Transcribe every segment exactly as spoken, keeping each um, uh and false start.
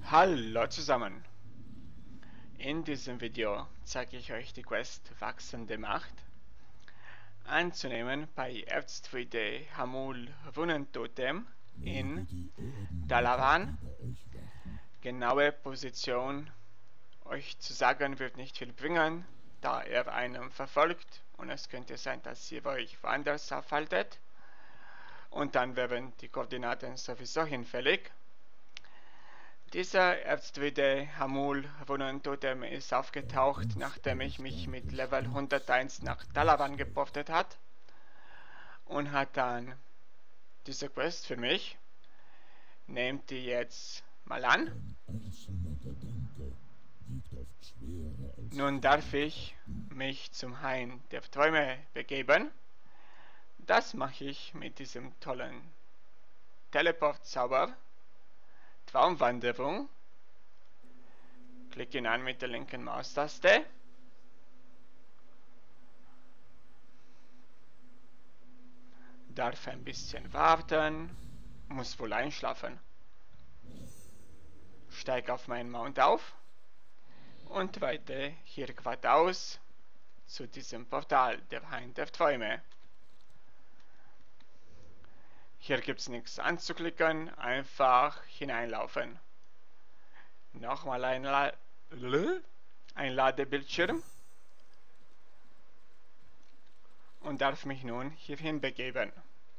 Hallo zusammen! In diesem Video zeige ich euch die Quest Wachsende Macht anzunehmen bei Erztruide Hamul Wunentotem in Dalaran. Genaue Position euch zu sagen wird nicht viel bringen, da er einen verfolgt und es könnte sein, dass ihr euch woanders aufhaltet und dann wären die Koordinaten sowieso hinfällig. Dieser Erztruide Hamul Wunentotem ist aufgetaucht, nachdem ich mich mit Level hunderteins nach Dalaran geportet hat und hat dann diese Quest für mich. Nehmt die jetzt mal an. Nun darf ich mich zum Hain der Träume begeben. Das mache ich mit diesem tollen Teleport-Zauber. Traumwanderung. Klicke ihn an mit der linken Maustaste. Darf ein bisschen warten. Muss wohl einschlafen. Steige auf meinen Mount auf und weite hier geradeaus zu diesem Portal, der Hain der Träume. Hier gibt es nichts anzuklicken, einfach hineinlaufen. Nochmal ein, La ein Ladebildschirm und darf mich nun hierhin begeben.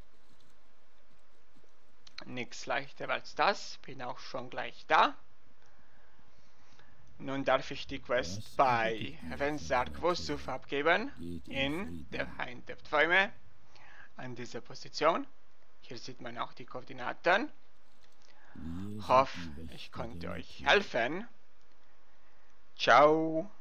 Nichts leichter als das, bin auch schon gleich da. Nun darf ich die Quest bei Rensark Wosuf abgeben, in der Hain der Träume, an dieser Position. Hier sieht man auch die Koordinaten. Hoffe, ich konnte euch helfen. Ciao.